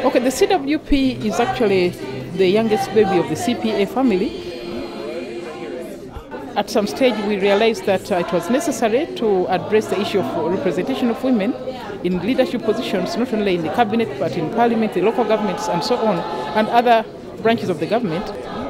Okay, the CWP is actually the youngest baby of the CPA family. At some stage, we realized that it was necessary to address the issue of representation of women in leadership positions, not only in the cabinet, but in parliament, the local governments, and so on, and other branches of the government.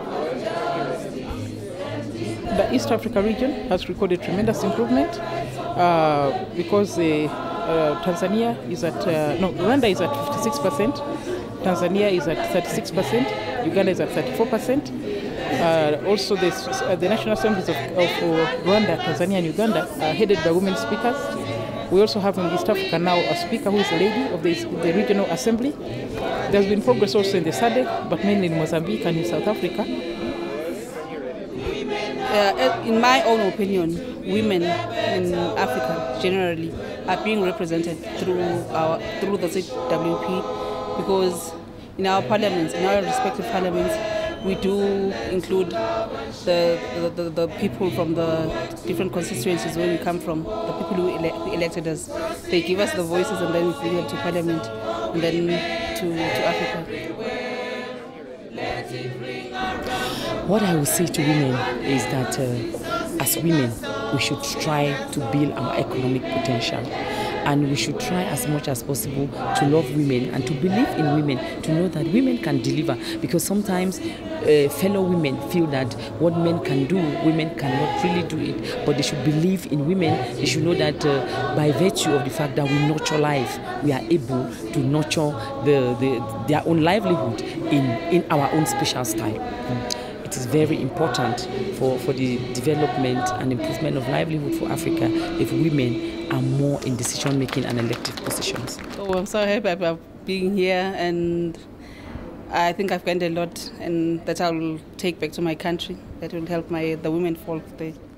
The East Africa region has recorded tremendous improvement because Tanzania is at, Rwanda is at 56%, Tanzania is at 36%, Uganda is at 34%. Also, the National Assemblies of Rwanda, Tanzania, and Uganda are headed by women speakers. We also have in East Africa now a speaker who is a lady of the regional assembly. There's been progress also in the SADC, but mainly in Mozambique and in South Africa. In my own opinion, women in Africa generally are being represented through the CWP, because in our parliaments, in our respective parliaments, we do include the people from the different constituencies where we come from, the people who elected us. They give us the voices, and then we bring them to parliament and then to Africa. What I will say to women is that as women, we should try to build our economic potential. And we should try as much as possible to love women and to believe in women, to know that women can deliver. Because sometimes fellow women feel that what men can do, women cannot really do it. But they should believe in women. They should know that by virtue of the fact that we nurture life, we are able to nurture their own livelihood in our own special style. It is very important for the development and improvement of livelihood for Africa if women are more in decision-making and elective positions. Oh, I'm so happy about being here, and I think I've gained a lot, and that I will take back to my country. That will help the women folk there.